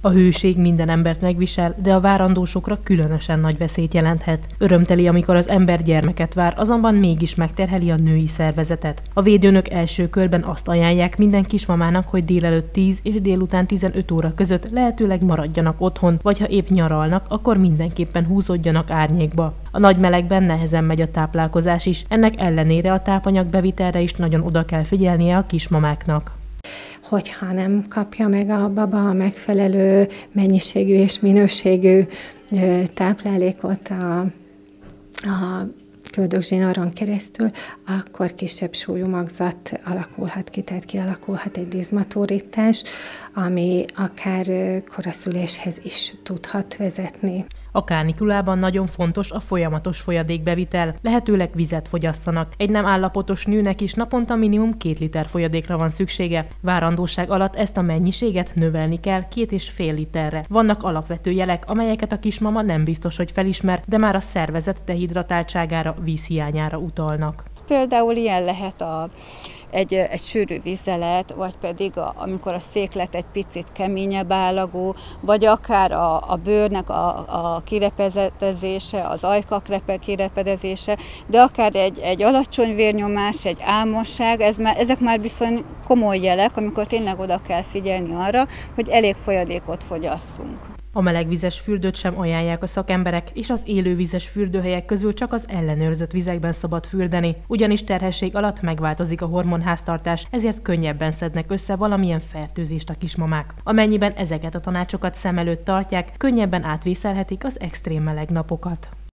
A hőség minden embert megvisel, de a várandósokra különösen nagy veszélyt jelenthet. Örömteli, amikor az ember gyermeket vár, azonban mégis megterheli a női szervezetet. A védőnök első körben azt ajánlják minden kismamának, hogy délelőtt 10 és délután 15 óra között lehetőleg maradjanak otthon, vagy ha épp nyaralnak, akkor mindenképpen húzódjanak árnyékba. A nagy melegben nehezen megy a táplálkozás is, ennek ellenére a tápanyagbevitelre is nagyon oda kell figyelnie a kismamáknak. Hogyha nem kapja meg a baba a megfelelő mennyiségű és minőségű táplálékot a köldökzsinaron keresztül, akkor kisebb súlyú magzat alakulhat ki, tehát kialakulhat egy dizmatórítás, ami akár koraszüléshez is tudhat vezetni. A kánikulában nagyon fontos a folyamatos folyadékbevitel, lehetőleg vizet fogyasszanak. Egy nem állapotos nőnek is naponta minimum 2 liter folyadékra van szüksége. Várandóság alatt ezt a mennyiséget növelni kell 2,5 literre. Vannak alapvető jelek, amelyeket a kismama nem biztos, hogy felismer, de már a szervezet dehidratáltságára, vízhiányára utalnak. Például ilyen lehet egy sűrű vizelet, vagy pedig amikor a széklet egy picit keményebb állagú, vagy akár a bőrnek a kirepedezése, az ajkak kirepedezése, de akár egy alacsony vérnyomás, egy álmosság, ezek már viszont komoly jelek, amikor tényleg oda kell figyelni arra, hogy elég folyadékot fogyasszunk. A melegvizes fürdőt sem ajánlják a szakemberek, és az élővízes fürdőhelyek közül csak az ellenőrzött vizekben szabad fürdeni. Ugyanis terhesség alatt megváltozik a hormonháztartás, ezért könnyebben szednek össze valamilyen fertőzést a kismamák. Amennyiben ezeket a tanácsokat szem előtt tartják, könnyebben átvészelhetik az extrém meleg napokat.